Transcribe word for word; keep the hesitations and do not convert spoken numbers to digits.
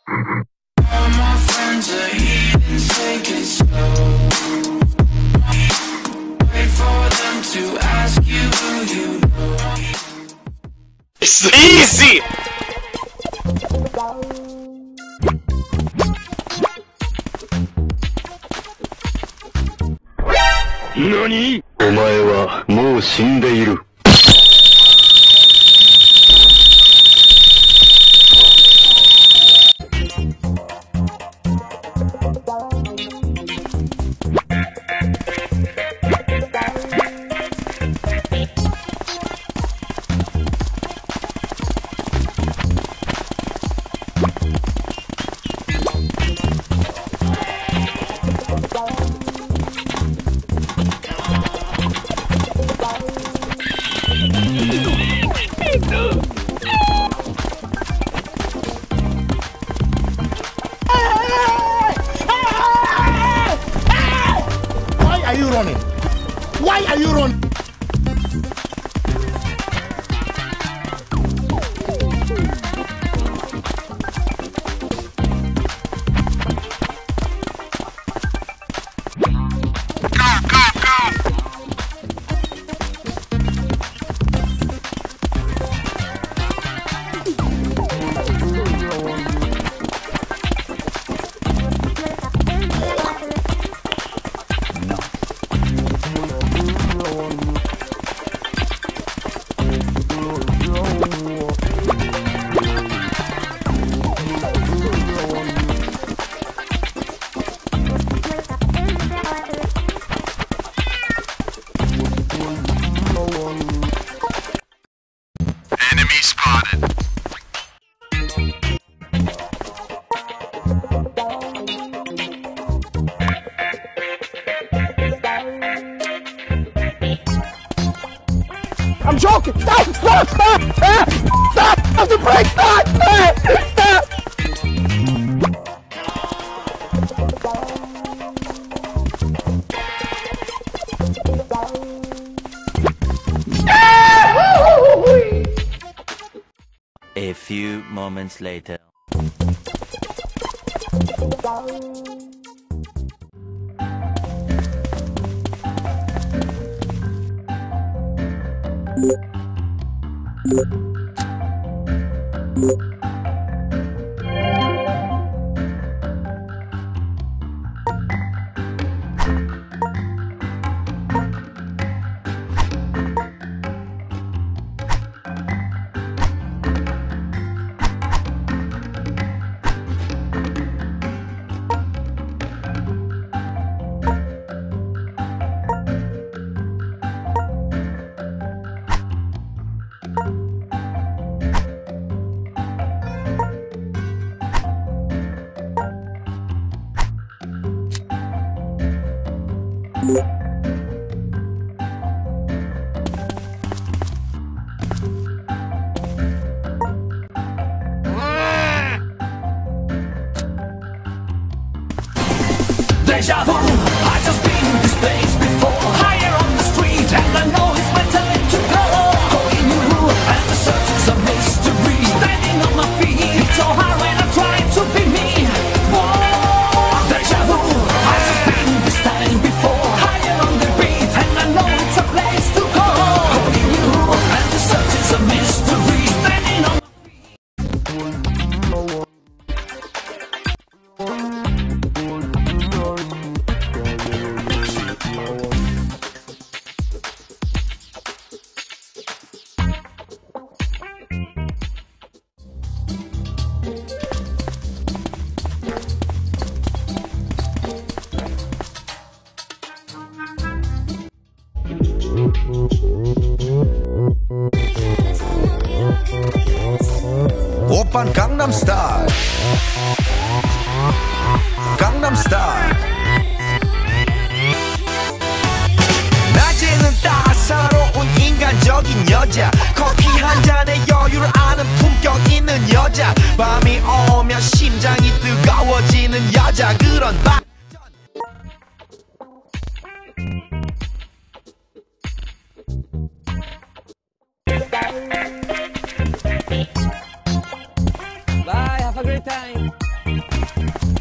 All my friends are heathens, take it slow. Wait for them to ask you who you know. It's easy! NANI?! お前はもう死んでいる。 Why are you running? Why are you running? Enemy spotted. I'm joking! Stop! Stop! Stop! Stop! Stop! Stop the brake! Stop! Stop! Stop! A few moments later. Deja vu, I just been in this place before. Higher on the street and I know it's my time to go. Calling you and the search is a mystery. Standing on my feet, it's so hard when I try to be me. Whoa, deja vu, I just been in this time before. Higher on the beat and I know it's a place to go. Calling you and the search is a mystery. Standing on my 오빤 강남스타일 강남스타일 낮에는 따사로운 인간적인 여자 커피 한 잔에 여유를 아는 품격 있는 여자 밤이 오면 심장이 뜨거워지는 여자 그런 바 Bye, have a great time. Bye.